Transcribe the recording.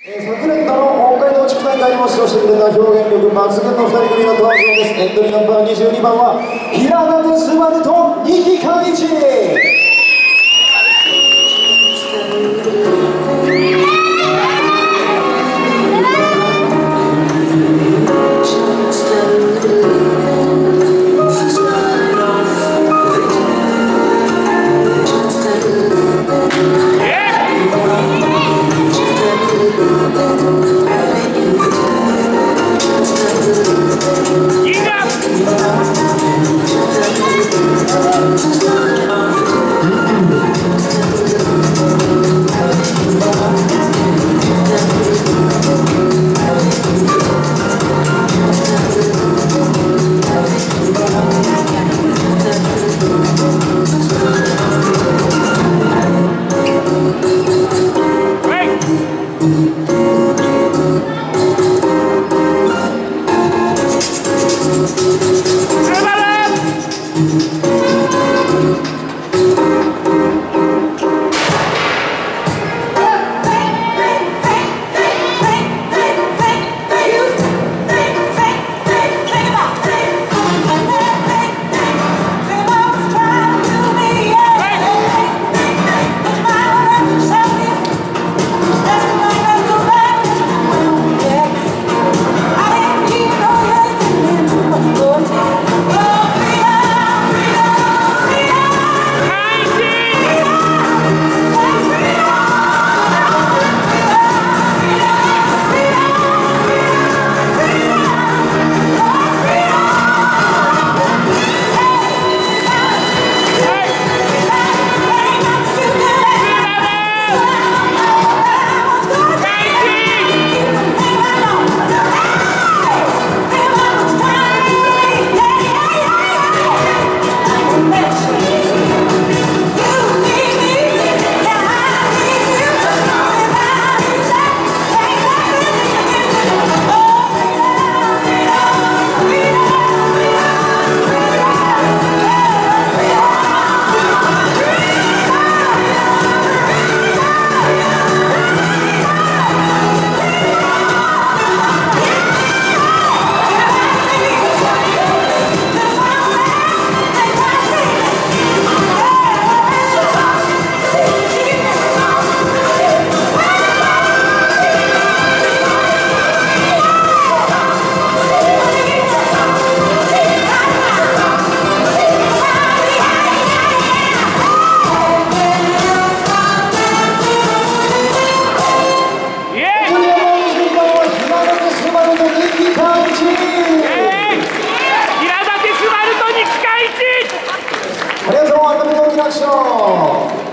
昨年度の北海道地区大会にも出場してくれた表現力抜群の2人組の登場です。エントリーナンバー22番は平舘すばると二木寛一。ありがとう、改めて大きな拍手を。